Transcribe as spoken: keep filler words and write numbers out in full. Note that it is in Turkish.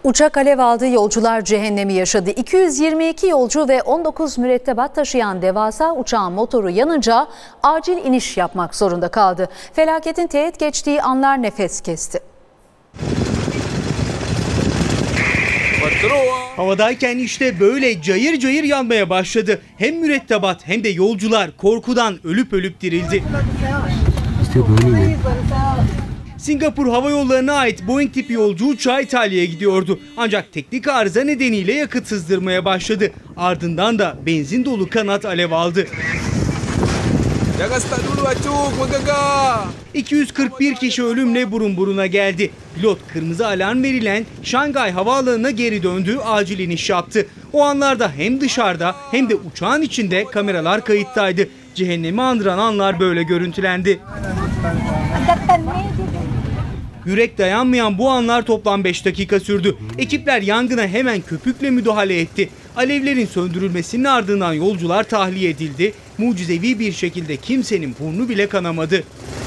Uçak alev aldı, yolcular cehennemi yaşadı. iki yüz yirmi iki yolcu ve on dokuz mürettebat taşıyan devasa uçağın motoru yanınca acil iniş yapmak zorunda kaldı. Felaketin teğet geçtiği anlar nefes kesti. Havadayken işte böyle cayır cayır yanmaya başladı. Hem mürettebat hem de yolcular korkudan ölüp ölüp dirildi. İşte böyle. Singapur Hava Yolları'na ait Boeing tipi yolcu uçağı İtalya'ya gidiyordu. Ancak teknik arıza nedeniyle yakıt sızdırmaya başladı. Ardından da benzin dolu kanat alev aldı. iki yüz kırk bir kişi ölümle burun buruna geldi. Pilot kırmızı alarm verilen Şangay Havaalanı'na geri döndü, acil iniş yaptı. O anlarda hem dışarıda hem de uçağın içinde kameralar kayıttaydı. Cehennemi andıran anlar böyle görüntülendi. Yürek dayanmayan bu anlar toplam beş dakika sürdü. Ekipler yangına hemen köpükle müdahale etti. Alevlerin söndürülmesinin ardından yolcular tahliye edildi. Mucizevi bir şekilde kimsenin burnu bile kanamadı.